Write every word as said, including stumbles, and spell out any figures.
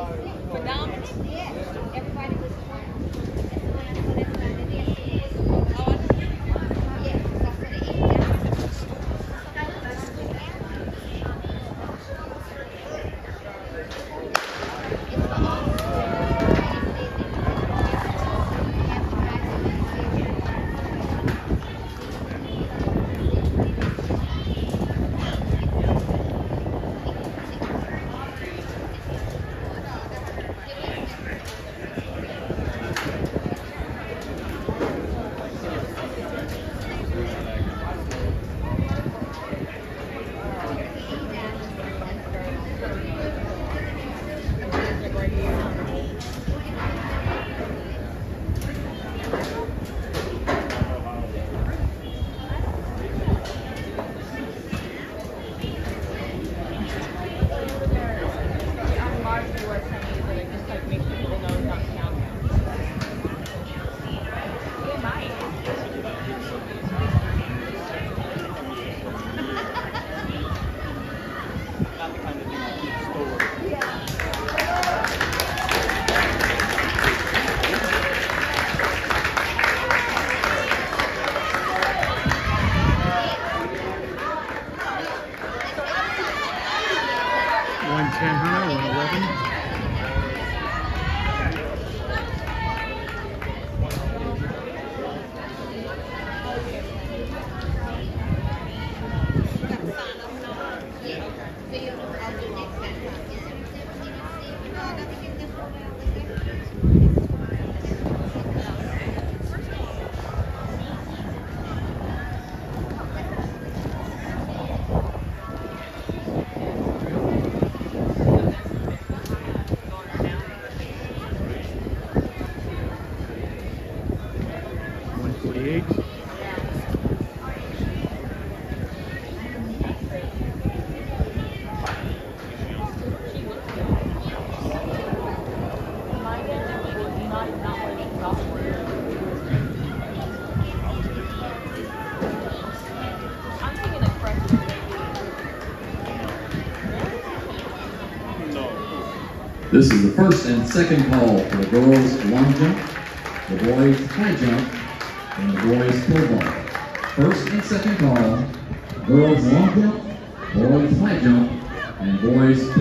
Phenomenal. Yeah. Everybody was one ten high, one eleven. one forty-eight. This is the first and second call for the girls' long jump, the boys' high jump, and the boys' pole vault. First and second call, girls' long jump, boys' high jump, and boys'